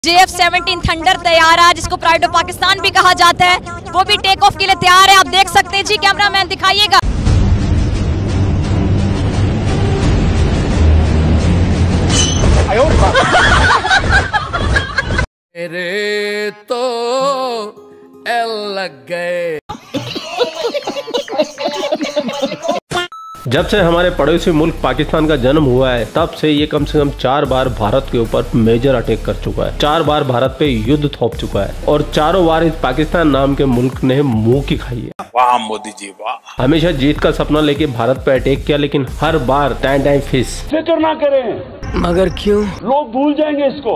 JF-17 thunder तैयार है, जिसको प्राइड ऑफ पाकिस्तान भी कहा जाता है, वो भी टेक ऑफ के लिए तैयार है। आप देख सकते हैं जी, कैमरामैन दिखाइएगा। मेरे तो एल लग गए। जब से हमारे पड़ोसी मुल्क पाकिस्तान का जन्म हुआ है, तब से ये कम से कम 4 बार भारत के ऊपर मेजर अटैक कर चुका है, 4 बार भारत पे युद्ध थोप चुका है और चारों बार इस पाकिस्तान नाम के मुल्क ने मुंह की खाई है। वाह मोदी जी वाह। हमेशा जीत का सपना लेके भारत पे अटैक किया, लेकिन हर बार टाइम फिस। फिक्र ना करें, मगर क्यों? लोग भूल जाएंगे इसको।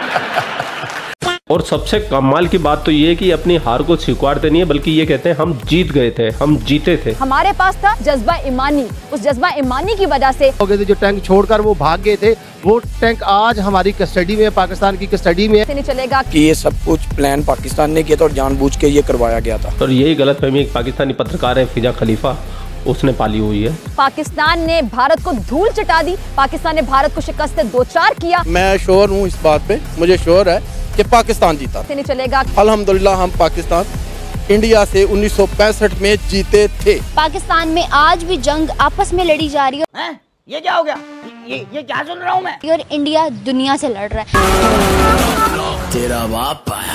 और सबसे कमाल की बात तो ये है कि अपनी हार को स्वीकारते नहीं है, बल्कि ये कहते हैं हम जीत गए थे, हम जीते थे। हमारे पास था जज्बा ईमानी, उस जज्बा ईमानी की वजह से जो टैंक छोड़कर वो भाग गए थे, वो टैंक आज हमारी कस्टडी में, पाकिस्तान की कस्टडी में। नहीं चलेगा कि ये सब कुछ प्लान पाकिस्तान ने किया था और जानबूझ के ये करवाया गया था। और यही गलतफहमी एक पाकिस्तानी पत्रकार है फिजा खलीफा, उसने पाली हुई है। पाकिस्तान ने भारत को धूल चटा दी, पाकिस्तान ने भारत को शिकस्त से दो चार किया। मैं श्योर हूँ इस बात पे, मुझे श्योर है कि पाकिस्तान जीता। नहीं चलेगा। अल्हम्दुलिल्लाह हम पाकिस्तान इंडिया से 1965 में जीते थे। पाकिस्तान में आज भी जंग आपस में लड़ी जा रही है। ये क्या हो गया? ये क्या सुन रहा हूँ मैं? और इंडिया दुनिया से लड़ रहा है। तेरा बाप आया।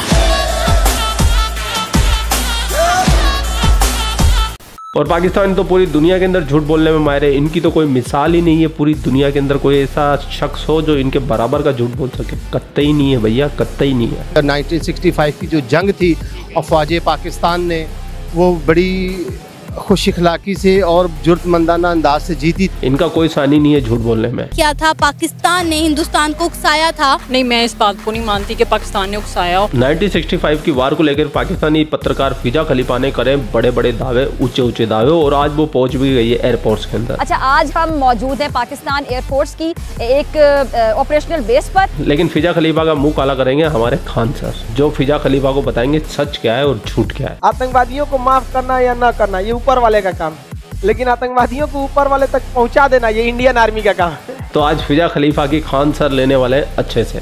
और पाकिस्तान तो पूरी दुनिया के अंदर झूठ बोलने में माहिर है, इनकी तो कोई मिसाल ही नहीं है। पूरी दुनिया के अंदर कोई ऐसा शख्स हो जो इनके बराबर का झूठ बोल सके, कतई नहीं है भैया, कतई नहीं है। 1965 की जो जंग थी, अफवाज पाकिस्तान ने वो बड़ी खुश इखलाकी से और जुर्तमंदाना अंदाज से जीती। इनका कोई सानी नहीं है झूठ बोलने में। क्या था, पाकिस्तान ने हिंदुस्तान को उकसाया था? नहीं, मैं इस बात को नहीं मानती कि पाकिस्तान ने उकसाया। 1965 की वार को लेकर पाकिस्तानी पत्रकार फिजा खलीफा ने करे बड़े बड़े दावे, ऊंचे ऊंचे दावे, और आज वो पहुंच भी गई है एयरपोर्ट के अंदर। अच्छा, आज हम मौजूद हैं पाकिस्तान एयरफोर्स की एक ऑपरेशनल बेस पर। लेकिन फिजा खलीफा का मुंह काला करेंगे हमारे खान सर, जो फिजा खलीफा को बताएंगे सच क्या है और झूठ क्या है। आतंकवादियों को माफ करना या ना करना ये ऊपर वाले का काम, लेकिन आतंकवादियों को ऊपर वाले तक पहुंचा देना ये इंडियन आर्मी का काम। तो आज फिजा खलीफा की खान सर लेने वाले अच्छे से।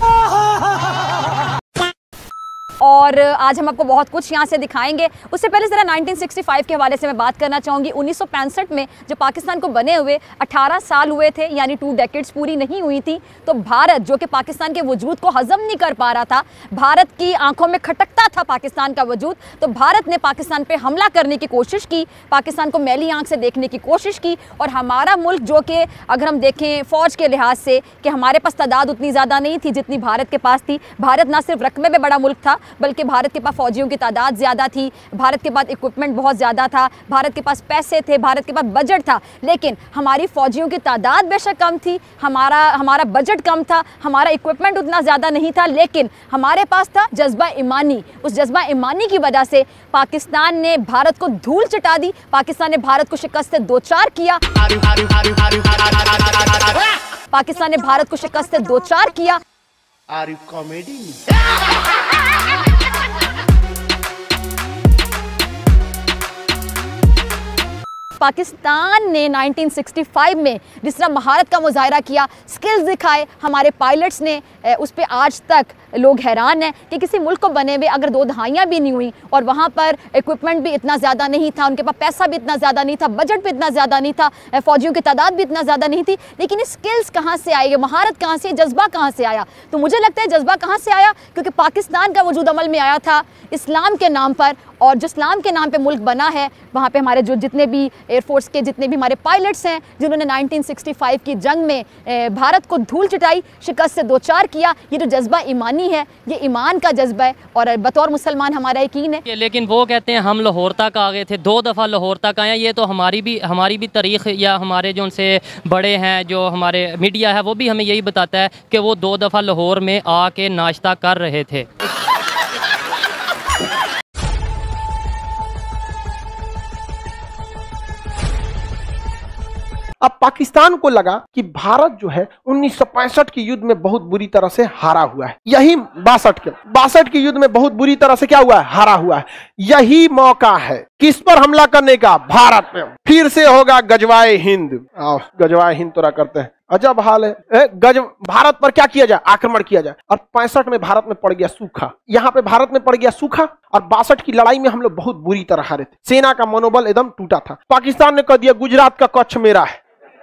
और आज हम आपको बहुत कुछ यहाँ से दिखाएंगे। उससे पहले ज़रा 1965 के हवाले से मैं बात करना चाहूँगी। 1965 में जो पाकिस्तान को बने हुए 18 साल हुए थे, यानी 2 डेकेड्स पूरी नहीं हुई थी, तो भारत जो कि पाकिस्तान के वजूद को हजम नहीं कर पा रहा था, भारत की आंखों में खटकता था पाकिस्तान का वजूद, तो भारत ने पाकिस्तान पे हमला करने की कोशिश की, पाकिस्तान को मैली आंख से देखने की कोशिश की। और हमारा मुल्क जो कि अगर हम देखें फ़ौज के लिहाज से कि हमारे पास तादाद उतनी ज़्यादा नहीं थी जितनी भारत के पास थी। भारत ना सिर्फ रकबे में बड़ा मुल्क था, बल्कि भारत के पास फौजियों की तादाद ज़्यादा थी, भारत के पास इक्विपमेंट बहुत ज़्यादा था, भारत के पास पैसे थे, भारत के पास बजट था। लेकिन हमारी फौजियों की तादाद बेशक कम थी, हमारा बजट कम था, हमारा इक्विपमेंट उतना ज़्यादा नहीं था, लेकिन हमारे पास था जज्बा ईमानी। उस जज्बा ईमानी की वजह से पाकिस्तान ने भारत को धूल चटा दी, पाकिस्तान ने भारत को शिकस्त से दो चार किया, पाकिस्तान ने भारत को शिकस्त से दो चार किया। Are you comedy? पाकिस्तान ने 1965 में जिस तरह महारत का मुजाहरा किया, स्किल्स दिखाए हमारे पायलट्स ने, उस पर आज तक लोग हैरान हैं कि किसी मुल्क को बने हुए अगर 2 दहाइयाँ भी नहीं हुई और वहाँ पर इक्विपमेंट भी इतना ज़्यादा नहीं था, उनके पास पैसा भी इतना ज़्यादा नहीं था, बजट भी इतना ज़्यादा नहीं था, फ़ौजियों की तादाद भी इतना ज़्यादा नहीं थी, लेकिन ये स्किल्स कहाँ से आई, महारत कहाँ से, जज्बा कहाँ से आया? तो मुझे लगता है जज्बा कहाँ से आया, क्योंकि पाकिस्तान का वजूद अमल में आया था इस्लाम के नाम पर, और जो इस्लाम के नाम पे मुल्क बना है, वहाँ पे हमारे जो जितने भी एयरफोर्स के जितने भी हमारे पायलट्स हैं जिन्होंने 1965 की जंग में भारत को धूल चटाई, शिकस्त से दो चार किया, ये जो जज्बा ईमानी है, ये ईमान का जज्बा है और बतौर मुसलमान हमारा यकीन है। लेकिन वो कहते हैं हम लाहौर तक आ गए थे, 2 दफ़ा लाहौर तक आए। ये तो हमारी भी तारीख़ या हमारे जो उनसे बड़े हैं, जो हमारे मीडिया है, वो भी हमें यही बताता है कि वो 2 दफ़ा लाहौर में आके नाश्ता कर रहे थे। अब पाकिस्तान को लगा कि भारत जो है 1965 के युद्ध में बहुत बुरी तरह से हारा हुआ है, यही 62 के युद्ध में बहुत बुरी तरह से क्या हुआ है, हारा हुआ है। यही मौका है किस पर हमला करने का, भारत पे। फिर से होगा गजवाए हिंद। गजवाए हिंद तोड़ा करते हैं, अजब हाल है। भारत पर क्या किया जाए, आक्रमण किया जाए। और 65 में भारत में पड़ गया सूखा, यहाँ पे भारत में पड़ गया सूखा। और 62 की लड़ाई में हम लोग बहुत बुरी तरह हारे थे, सेना का मनोबल एकदम टूटा था। पाकिस्तान ने कह दिया गुजरात का कच्छ मेरा है,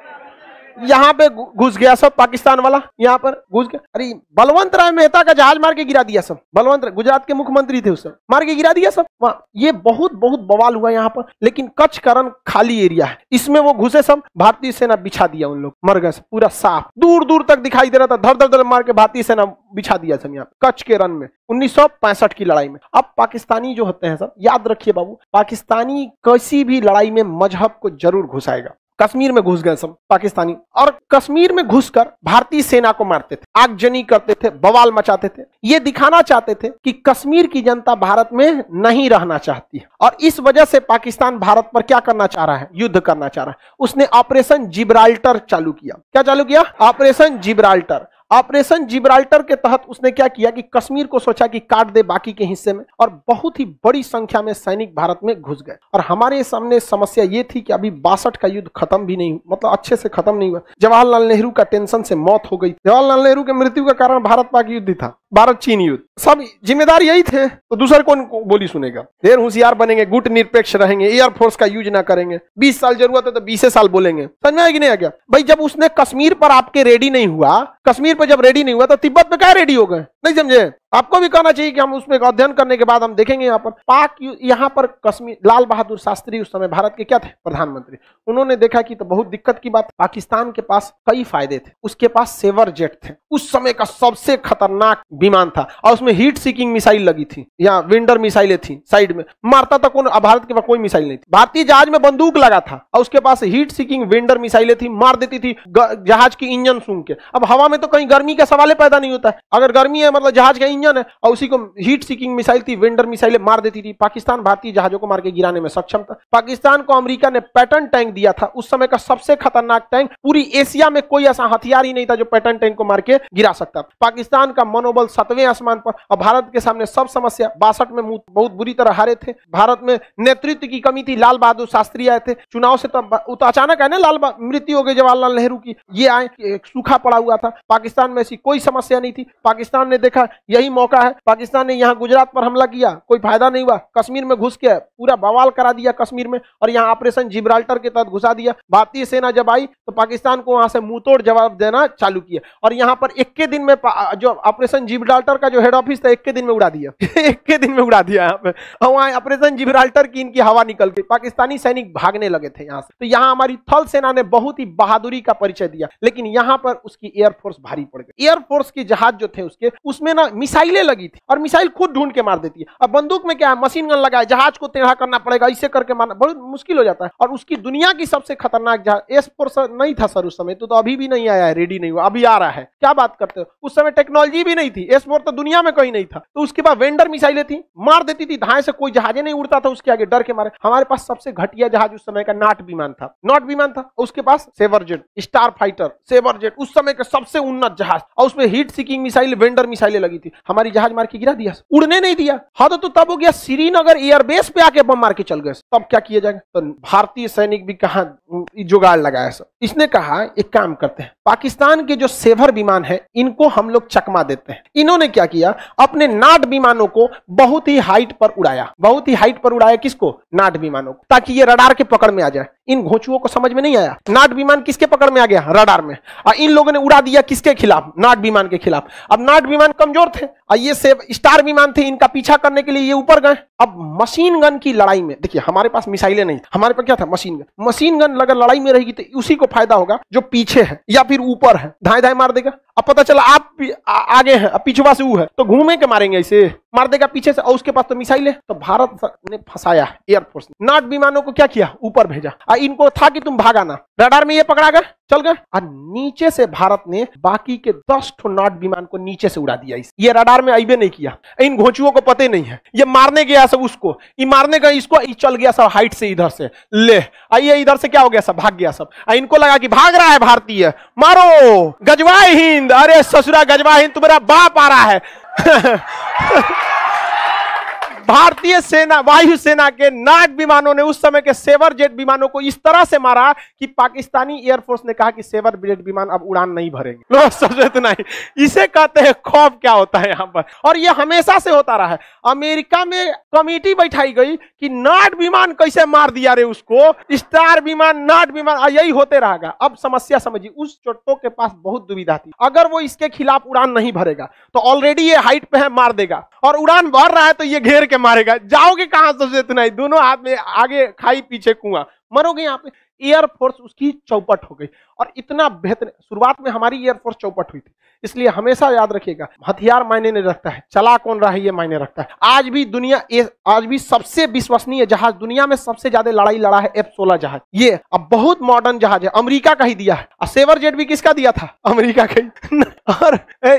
यहाँ पे घुस गया सब पाकिस्तान वाला, यहाँ पर घुस गया। अरे बलवंत राय मेहता का जहाज मार के गिरा दिया सब। बलवंत राय गुजरात के मुख्यमंत्री थे उस समय, मार के गिरा दिया सब। ये बहुत बवाल हुआ यहाँ पर। लेकिन कच्छ का रण खाली एरिया है, इसमें वो घुसे सब, भारतीय सेना बिछा दिया, उन लोग मर गए, पूरा साफ दूर दूर तक दिखाई दे रहा था। धर धर मार के भारतीय सेना बिछा दिया सब यहाँ कच्छ के रण में 1965 की लड़ाई में। अब पाकिस्तानी जो होते हैं सब, याद रखिए बाबू, पाकिस्तानी किसी भी लड़ाई में मजहब को जरूर घुसाएगा। कश्मीर में घुस गए सब पाकिस्तानी, और कश्मीर में घुसकर भारतीय सेना को मारते थे, आगजनी करते थे, बवाल मचाते थे। ये दिखाना चाहते थे कि कश्मीर की जनता भारत में नहीं रहना चाहती है, और इस वजह से पाकिस्तान भारत पर क्या करना चाह रहा है, युद्ध करना चाह रहा है। उसने ऑपरेशन जिब्राल्टर चालू किया। क्या चालू किया? Operation Gibraltar. ऑपरेशन जिब्राल्टर के तहत उसने क्या किया कि कश्मीर को सोचा कि काट दे बाकी के हिस्से में, और बहुत ही बड़ी संख्या में सैनिक भारत में घुस गए। और हमारे सामने समस्या ये थी कि अभी 62 का युद्ध खत्म भी नहीं, मतलब अच्छे से खत्म नहीं हुआ। जवाहरलाल नेहरू का टेंशन से मौत हो गई। जवाहरलाल नेहरू के मृत्यु का कारण भारत पाक युद्ध था, भारत चीन युद्ध, सब जिम्मेदार यही थे। तो दूसरे कौन बोली सुनेगा? ढेर होशियार बनेंगे, गुट निरपेक्ष रहेंगे, एयरफोर्स का यूज ना करेंगे, 20 साल जरूरत है तो 20 साल बोलेंगे। समझ में आया कि नहीं आ गया? भाई जब उसने कश्मीर पर आपके रेडी नहीं हुआ, कश्मीर पर जब रेडी नहीं हुआ तो तिब्बत पे क्या रेडी हो गए? नहीं समझे? आपको भी कहना चाहिए कि हम उसमें अध्ययन करने के बाद हम देखेंगे। यहाँ पर पाक, यहाँ पर कश्मीर, लाल बहादुर शास्त्री उस समय भारत के क्या थे? प्रधानमंत्री। उन्होंने देखा कि तो बहुत दिक्कत की बात, पाकिस्तान के पास कई फायदे थे। उसके पास सेवर जेट थे, उस समय का सबसे खतरनाक विमान था, और उसमें हीट सीकिंग मिसाइल लगी थी, या विंडर मिसाइलें थी साइड में, मारता था कौन? भारत के पास कोई मिसाइल नहीं थी। भारतीय जहाज में बंदूक लगा था, और उसके पास हीट सीकिंग विंडर मिसाइलें थी, मार देती थी जहाज की इंजन सूंघ के। अब हवा में तो कहीं गर्मी का सवाल पैदा नहीं होता है, अगर गर्मी है मतलब जहाज का इंजन है, और उसी को हीट सीकिंग मिसाइल थी, विंडर मिसाइलें मार देती थी। पाकिस्तान भारतीय जहाजों को मार के गिराने में सक्षम था। पाकिस्तान को अमेरिका ने पैटर्न टैंक दिया था, उस समय का सबसे खतरनाक टैंक। पूरी एशिया में कोई ऐसा हथियार ही नहीं था जो पैटर्न टैंक को मार के गिरा सकता। पाकिस्तान का मनोबल 7वें आसमान पर, और भारत के सामने सब समस्या। 62 में बहुत बुरी तरह हारे थे। भारत में नेतृत्व की कमी थी, लाल बहादुर शास्त्री आए थे चुनाव से, तो अचानक है ना, मृत्यु हो गई जवाहरलाल नेहरू की, ये आए, सूखा पड़ा हुआ था। पाकिस्तान में ऐसी कोई समस्या नहीं थी। पाकिस्तान ने देखा यही मौका है, पाकिस्तान ने यहाँ गुजरात पर हमला किया, कोई फायदा नहीं हुआ, कश्मीर में घुस के पूरा बवाल करा दिया कश्मीर में, और यहाँ ऑपरेशन जिब्राल्टर के तहत घुसा दिया। भारतीय सेना जब आई तो पाकिस्तान को वहां से मुंहतोड़ जवाब देना चालू किया, और यहाँ पर 21 दिन में जो ऑपरेशन जिब्राल्टर का जो हेड ऑफिस था 21 दिन में उड़ा दिया 21 दिन में उड़ा दिया यहाँ पे। और वहाँ ऑपरेशन जिब्राल्टर की इनकी हवा निकल गई, पाकिस्तानी सैनिक भागने लगे थे यहाँ से। तो यहाँ हमारी थल सेना ने बहुत ही बहादुरी का परिचय दिया, लेकिन यहाँ पर उसकी एयरफोर्स भारी पड़ गई। एयरफोर्स के जहाज जो थे उसके, उसमें ना मिसाइलें लगी थी, और मिसाइल खुद ढूंढ के मार देती है। अब बंदूक में क्या है, मशीन गन लगा है, जहाज को टेढ़ा करना पड़ेगा, इससे करके मारना बहुत मुश्किल हो जाता है। और उसकी दुनिया की सबसे खतरनाक जहाज एस-4 नहीं था सर उस समय, तो अभी भी नहीं आया है, रेडी नहीं हुआ, अभी आ रहा है। क्या बात करते हो? उस समय टेक्नोलॉजी भी नहीं थी, एस-4 तो दुनिया में कहीं नहीं था। तो उसके बाद वेंडर मिसाइलें थी, मार देती थी, धाए से कोई जहाजे नहीं उड़ता था उसके आगे, डर के मारे। हमारे पास सबसे घटिया जहाज उस समय का नॉट विमान था, नॉट विमान था। उसके पास Sabre jet, Starfighter, Sabre jet, उस समय का सबसे उन्नत जहाज, और उसमें हीट सीकिंग मिसाइल, वेंडर मिसाइलें लगी थी। हमारी जहाज मार के गिरा दिया, उड़ने नहीं दिया। हाँ तो तब हो गया श्रीनगर एयरबेस पे आके बम मार के चल गए, तब क्या किया जाएगा? तो भारतीय सैनिक भी कहां जुगाड़ लगाया सब। इसने कहा एक काम करते हैं, पाकिस्तान के जो सेवर विमान है इनको हम लोग चकमा देते हैं। इन्होंने क्या किया, अपने नाट विमानों को बहुत ही हाइट पर उड़ाया, बहुत ही हाइट पर उड़ाया। किसको? नाट विमानों को, ताकि ये रडार के पकड़ में आ जाए। इन घोंचुओं को समझ में नहीं आया, नाट विमान किसके पकड़ में आ गया? रडार में। और इन लोगों ने उड़ा दिया किसके खिलाफ? नाट विमान के खिलाफ। अब नाट विमान कमजोर थे, और ये स्टार विमान थे, इनका पीछा करने के लिए ये ऊपर गए। अब मशीन गन की लड़ाई में देखिए, हमारे पास मिसाइलें नहीं, हमारे पास क्या था? Machine gun. मशीन गन अगर लड़ाई में रहेगी तो उसी को फायदा होगा जो पीछे है या फिर ऊपर है, धाए धाए मार देगा। अब पता चला आप आगे हैं, अब पिछवा से वो है, तो घूमे के मारेंगे इसे, मार देगा पीछे से, और उसके पास तो मिसाइल है। तो भारत ने फंसाया एयरफोर्स ने, नाट विमानों को क्या किया, ऊपर भेजा। इनको था कि तुम भागा ना, रडार में ये पकड़ा गया, चल गए। और नीचे से भारत ने बाकी के 10 ठो नाट विमान को नीचे से उड़ा दिया। ये रडार में आईबे नहीं किया, इन घोंचुओं को पता नहीं है। ये मारने गया सब उसको, ये मारने गया इसको, चल गया सब हाइट से इधर से, ले आइए इधर से क्या हो गया, सब भाग गया सब। इनको लगा कि भाग रहा है भारतीय, मारो गजवाए हिंद। अरे ससुरा गजवा हिंद तुम्हारा बाप आ रहा है। भारतीय सेना, वायुसेना के नाट विमानों ने उस समय के सेवर जेट विमानों को इस तरह से मारा कि पाकिस्तानी एयरफोर्स ने कहा कि सेवर जेट विमान अब उड़ान नहीं भरेंगे। लो समझे तो नहीं, इसे कहते हैं खौफ क्या होता है यहाँ पर। और ये हमेशा से होता रहा है। अमेरिका में कमेटी बैठाई गई कि नाट विमान कैसे मार दिया रे उसको, स्टार विमान, नाट विमान, यही होते रहेगा। अब समस्या समझिए, उस चोटों के पास बहुत दुविधा थी। अगर वो इसके खिलाफ उड़ान नहीं भरेगा तो ऑलरेडी ये हाइट पे है, मार देगा, और उड़ान भर रहा है तो ये घेर के मारेगा। जाओगे कहां सबसे तो नहीं, दोनों हाथ में, आगे खाई पीछे कुआं, मरोगे यहाँ पे। एयरफोर्स उसकी चौपट हो गई। और इतना बेहतर, शुरुआत में हमारी एयरफोर्स चौपट हुई थी, इसलिए हमेशा याद रखिएगा हथियार मायने नहीं रखता है, चला कौन रहा है ये मायने रखता है। आज भी दुनिया, आज भी सबसे विश्वसनीय जहाज दुनिया में सबसे ज्यादा लड़ाई लड़ा है F-16 जहाज। ये अब बहुत मॉडर्न जहाज है, अमेरिका का ही दिया है। और सेवर जेट भी किसका दिया था, अमेरिका का ही। और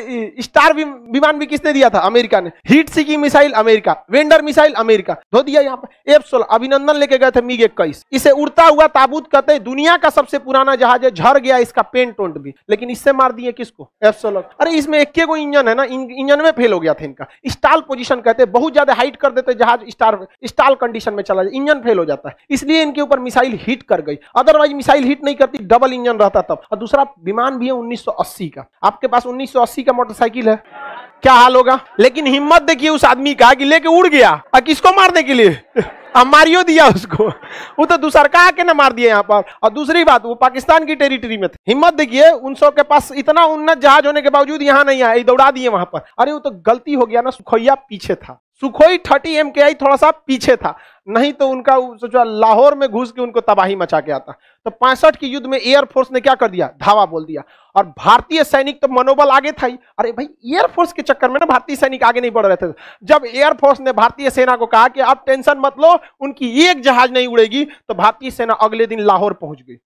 स्टार विमान भी किसने दिया था, अमेरिका ने। हीट सीकिंग मिसाइल अमेरिका, वेंडर मिसाइल अमेरिका धो दिया। यहाँ पर F-16 अभिनंदन लेके गए थे MiG-21, इसे उड़ता हुआ ताबूत कहते हैं, दुनिया का सबसे पुराना जहाज है, झड़ गया इसका पेंट टोंट भी, लेकिन इससे मार दिए किसको, F-16। अरे इसमें एक को इंजन है ना, इंजन में फेल हो गया था इनका। स्टाल पोजीशन कहते हैं, बहुत ज्यादा हाइट कर देते जहाज, स्टाल कंडीशन में चला जाए, इंजन फेल हो जाता है, इसलिए इनके ऊपर मिसाइल हिट कर गई। अदरवाइज मिसाइल हिट नहीं करती, डबल इंजन रहता तब। और दूसरा विमान भी है 1980 का। आपके पास 1980 का मोटरसाइकिल है, क्या हाल होगा। लेकिन हिम्मत देखिए उस आदमी का कि लेके उड़ गया, और किसको मारने के लिए, मारियो दिया उसको। वो तो दूसरा का आके ना मार दिया यहाँ पर। और दूसरी बात, वो पाकिस्तान की टेरिटरी में थे। हिम्मत देखिए, उन सब के पास इतना उन्नत जहाज होने के बावजूद यहाँ नहीं आए, दौड़ा दिए वहां पर। अरे वो तो गलती हो गया ना, सुखोइया पीछे था, सुखोई 30 MKI थोड़ा सा पीछे था, नहीं तो उनका सोचा लाहौर में घुस के उनको तबाही मचा के आता। तो 65 के युद्ध में एयरफोर्स ने क्या कर दिया, धावा बोल दिया। और भारतीय सैनिक तो मनोबल आगे था ही। अरे भाई, एयरफोर्स के चक्कर में ना भारतीय सैनिक आगे नहीं बढ़ रहे थे। जब एयरफोर्स ने भारतीय सेना को कहा कि आप टेंशन मत लो, उनकी एक जहाज नहीं उड़ेगी, तो भारतीय सेना अगले दिन लाहौर पहुंच गई।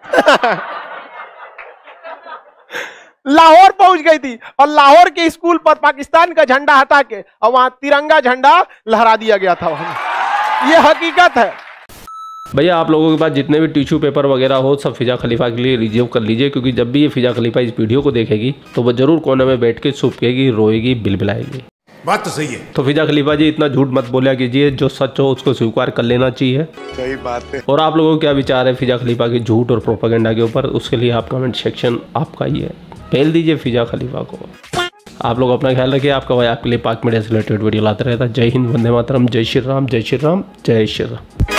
लाहौर पहुंच गई थी, और लाहौर के स्कूल पर पाकिस्तान का झंडा हटा के और वहां तिरंगा झंडा लहरा दिया गया था वहां। ये हकीकत है। भैया आप लोगों के पास जितने भी टिश्यू पेपर वगैरह हो सब फिजा खलीफा के लिए रिजर्व कर लीजिए, क्योंकि जब भी ये फिजा खलीफा इस वीडियो को देखेगी तो वो जरूर कोने में बैठ के सूखेगी, रोएगी, बिलबिलाएगी। बात तो सही है। तो फिजा खलीफा जी इतना झूठ मत बोला कीजिए, जो सच हो उसको स्वीकार कर लेना चाहिए। सही बात है। और आप लोगों को क्या विचार है फिजा खलीफा के झूठ और प्रोपेगेंडा के ऊपर, उसके लिए आप कमेंट सेक्शन आपका ही है, पहल दीजिए फिजा खलीफा को। आप लोग अपना ख्याल रखिए। आपका भाई आपके लिए पाक मीडिया से रिलेटेड वीडियो लाता रहता है। जय हिंद, वंदे मातरम, जय श्री राम, जय श्री राम, जय श्री राम।